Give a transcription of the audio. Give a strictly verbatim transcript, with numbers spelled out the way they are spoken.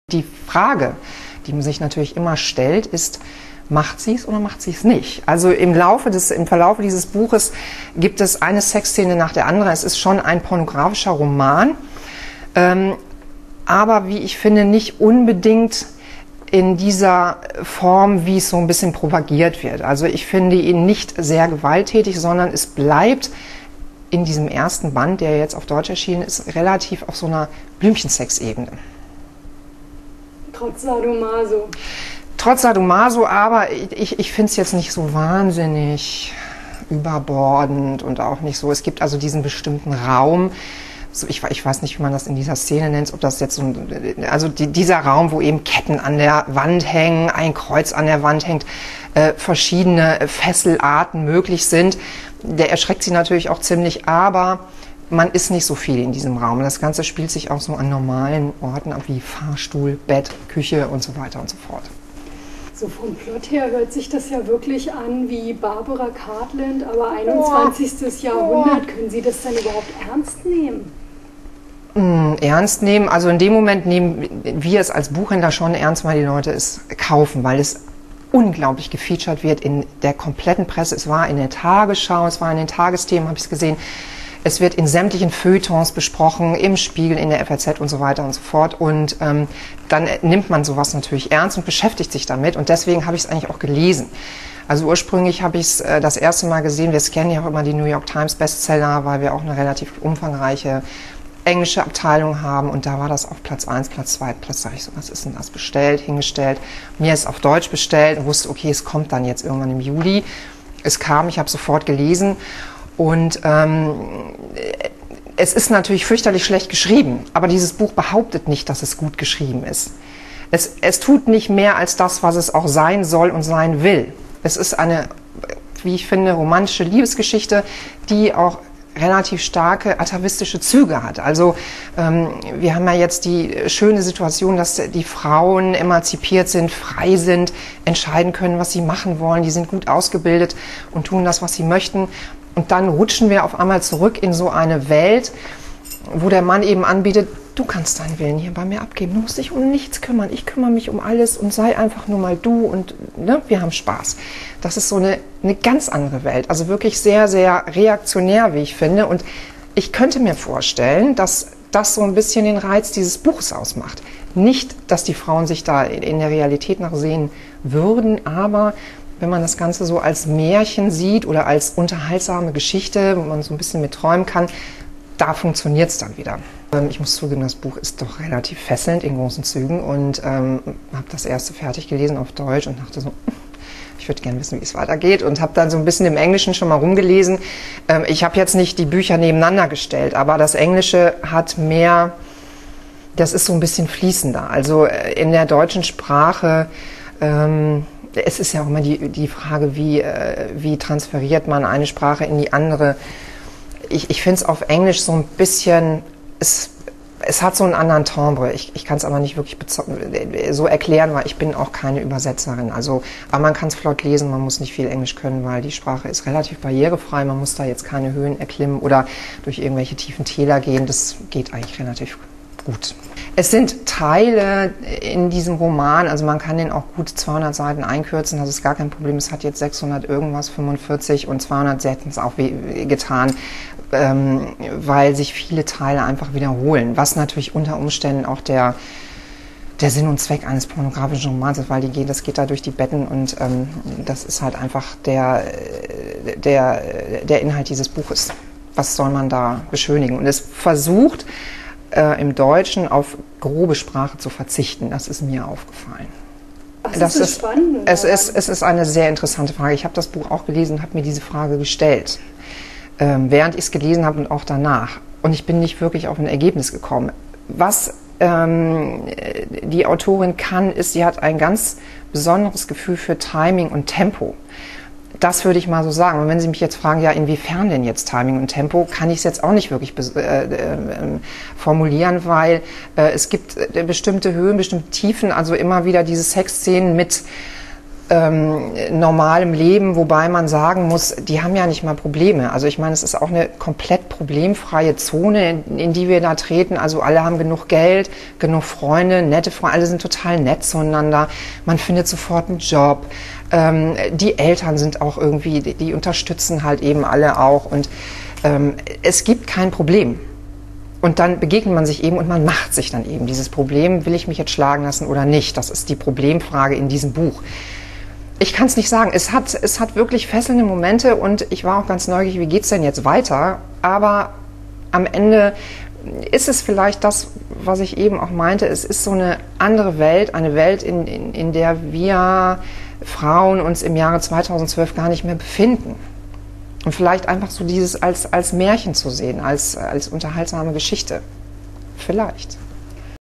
Die Frage, die man sich natürlich immer stellt, ist, macht sie es oder macht sie es nicht? Also im Laufe des, im Verlauf dieses Buches gibt es eine Sexszene nach der anderen. Es ist schon ein pornografischer Roman, ähm, aber wie ich finde, nicht unbedingt in dieser Form, wie es so ein bisschen propagiert wird. Also ich finde ihn nicht sehr gewalttätig, sondern es bleibt in diesem ersten Band, der jetzt auf Deutsch erschienen ist, relativ auf so einer Blümchensex-Ebene. Trotz Sadomaso. Trotz Sadomaso, aber ich, ich finde es jetzt nicht so wahnsinnig überbordend und auch nicht so. Es gibt also diesen bestimmten Raum, so ich, ich weiß nicht, wie man das in dieser Szene nennt, ob das jetzt so ein, also die, dieser Raum, wo eben Ketten an der Wand hängen, ein Kreuz an der Wand hängt, äh, verschiedene Fesselarten möglich sind. Der erschreckt sie natürlich auch ziemlich, aber man ist nicht so viel in diesem Raum. Das Ganze spielt sich auch so an normalen Orten ab wie Fahrstuhl, Bett, Küche und so weiter und so fort. So vom Plot her hört sich das ja wirklich an wie Barbara Cartland, aber einundzwanzigstes Oh. Jahrhundert. Oh. Können Sie das denn überhaupt ernst nehmen? Mm, ernst nehmen? Also in dem Moment nehmen wir es als Buchhändler schon ernst, weil die Leute es kaufen, weil es unglaublich gefeatured wird in der kompletten Presse. Es war in der Tagesschau, es war in den Tagesthemen, habe ich es gesehen. Es wird in sämtlichen Feuilletons besprochen, im Spiegel, in der F A Z und so weiter und so fort. Und ähm, dann nimmt man sowas natürlich ernst und beschäftigt sich damit. Und deswegen habe ich es eigentlich auch gelesen. Also ursprünglich habe ich es äh, das erste Mal gesehen. Wir scannen ja auch immer die New York Times Bestseller, weil wir auch eine relativ umfangreiche englische Abteilung haben. Und da war das auf Platz eins, Platz zwei, Platz sage ich so, was ist denn das? Bestellt, hingestellt. Mir ist auf Deutsch bestellt und wusste, okay, es kommt dann jetzt irgendwann im Juli. Es kam, ich habe sofort gelesen. Und ähm, es ist natürlich fürchterlich schlecht geschrieben, aber dieses Buch behauptet nicht, dass es gut geschrieben ist. Es, es tut nicht mehr als das, was es auch sein soll und sein will. Es ist eine, wie ich finde, romantische Liebesgeschichte, die auch relativ starke atavistische Züge hat. Also ähm, wir haben ja jetzt die schöne Situation, dass die Frauen emanzipiert sind, frei sind, entscheiden können, was sie machen wollen. Die sind gut ausgebildet und tun das, was sie möchten. Und dann rutschen wir auf einmal zurück in so eine Welt, wo der Mann eben anbietet, du kannst deinen Willen hier bei mir abgeben, du musst dich um nichts kümmern, ich kümmere mich um alles und sei einfach nur mal du und ne, wir haben Spaß. Das ist so eine, eine ganz andere Welt, also wirklich sehr, sehr reaktionär, wie ich finde. Und ich könnte mir vorstellen, dass das so ein bisschen den Reiz dieses Buches ausmacht. Nicht, dass die Frauen sich da in der Realität nachsehen würden, aber wenn man das Ganze so als Märchen sieht oder als unterhaltsame Geschichte, wo man so ein bisschen mit träumen kann, da funktioniert es dann wieder. Ich muss zugeben, das Buch ist doch relativ fesselnd in großen Zügen und ähm, habe das erste fertig gelesen auf Deutsch und dachte so, ich würde gerne wissen, wie es weitergeht und habe dann so ein bisschen im Englischen schon mal rumgelesen. Ähm, ich habe jetzt nicht die Bücher nebeneinander gestellt, aber das Englische hat mehr, das ist so ein bisschen fließender. Also in der deutschen Sprache, ähm, es ist ja auch immer die, die Frage, wie, äh, wie transferiert man eine Sprache in die andere. Ich, ich finde es auf Englisch so ein bisschen, es, es hat so einen anderen Timbre. Ich, ich kann es aber nicht wirklich so erklären, weil ich bin auch keine Übersetzerin. Also, aber man kann es flott lesen, man muss nicht viel Englisch können, weil die Sprache ist relativ barrierefrei. Man muss da jetzt keine Höhen erklimmen oder durch irgendwelche tiefen Täler gehen. Das geht eigentlich relativ gut. Es sind Teile in diesem Roman, also man kann den auch gut zweihundert Seiten einkürzen, das ist gar kein Problem. Es hat jetzt sechshundert irgendwas, fünfundvierzig und zweihundert hätten es auch getan, ähm, weil sich viele Teile einfach wiederholen, was natürlich unter Umständen auch der, der Sinn und Zweck eines pornografischen Romans ist, weil die gehen, das geht da durch die Betten und ähm, das ist halt einfach der, der, der Inhalt dieses Buches. Was soll man da beschönigen? Und es versucht, Äh, im Deutschen auf grobe Sprache zu verzichten. Das ist mir aufgefallen. Ach, das, das ist so spannend. Es ist, es ist eine sehr interessante Frage. Ich habe das Buch auch gelesen und habe mir diese Frage gestellt, ähm, während ich es gelesen habe und auch danach. Und ich bin nicht wirklich auf ein Ergebnis gekommen. Was ähm, die Autorin kann, ist, sie hat ein ganz besonderes Gefühl für Timing und Tempo. Das würde ich mal so sagen. Und wenn Sie mich jetzt fragen, ja, inwiefern denn jetzt Timing und Tempo, kann ich es jetzt auch nicht wirklich äh, äh, formulieren, weil äh, es gibt äh, bestimmte Höhen, bestimmte Tiefen, also immer wieder diese Sexszenen mit ähm, normalem Leben, wobei man sagen muss, die haben ja nicht mal Probleme. Also ich meine, es ist auch eine komplett problemfreie Zone, in, in die wir da treten. Also alle haben genug Geld, genug Freunde, nette Freunde, alle sind total nett zueinander. Man findet sofort einen Job. Ähm, die Eltern sind auch irgendwie, die, die unterstützen halt eben alle auch. Und ähm, es gibt kein Problem. Und dann begegnet man sich eben und man macht sich dann eben dieses Problem, will ich mich jetzt schlagen lassen oder nicht? Das ist die Problemfrage in diesem Buch. Ich kann es nicht sagen. Es hat, es hat wirklich fesselnde Momente und ich war auch ganz neugierig, wie geht's denn jetzt weiter? Aber am Ende ist es vielleicht das, was ich eben auch meinte, es ist so eine andere Welt, eine Welt, in, in, in der wir Frauen uns im Jahre zweitausendzwölf gar nicht mehr befinden. Und vielleicht einfach so dieses als, als Märchen zu sehen, als, als unterhaltsame Geschichte. Vielleicht.